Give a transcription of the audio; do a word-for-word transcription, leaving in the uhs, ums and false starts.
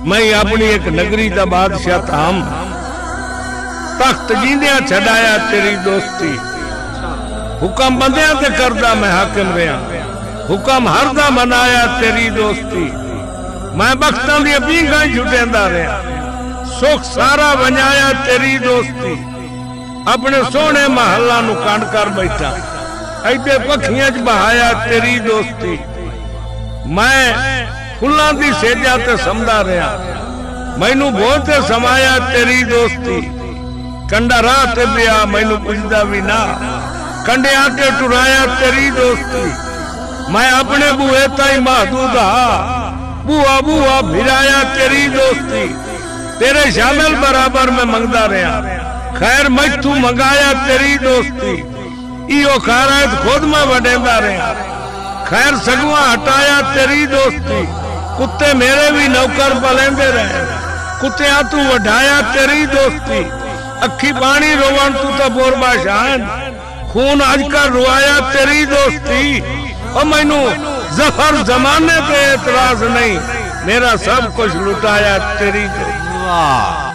मैं अपनी एक नगरी का बादशाह था, हम तख्त जींदिया छड़ाया तेरी दोस्ती। हुक्म बंदिया ते करदा मैं हाकिम रहा, हुक्म हरदा मनाया तेरी दोस्ती। मैं बख्तां दी पींघां छुटेंदा रहा, सुख सारा वंजाया तेरी दोस्ती। अपने सोहने महल्ला नू कंड कर बैठा, ऐडे पखियां च बहाया तेरी दोस्ती। मैं फुल्लां दी सेजा ते समदा रहा, मैनू बहुत समाया तेरी दोस्ती। कंडा राह ते पिया मैनू पुछदा भी ना, कंडे आके टुराया तेरी दोस्ती। मैं अपने बूहे ताई महदूद हा, बुआ बुआ फिराया तेरी दोस्ती। तेरे शामिल बराबर में मंगदा रहा, खैर मैथू मंगाया तेरी दोस्ती। इो खारायत खुद में वडेंदा रहा, खैर सगुआ हटाया तेरी दोस्ती। कुत्ते मेरे भी नौकर पलेंदे रहे, कुत्तिया तू वढाया तेरी दोस्ती। अखी पानी रोवन तू तो बोरबा शान, खून अजकर रुआया तेरी दोस्ती। और मैनू जफर जमाने पे एतराज नहीं, मेरा सब कुछ लुटाया तेरी दोस्ती।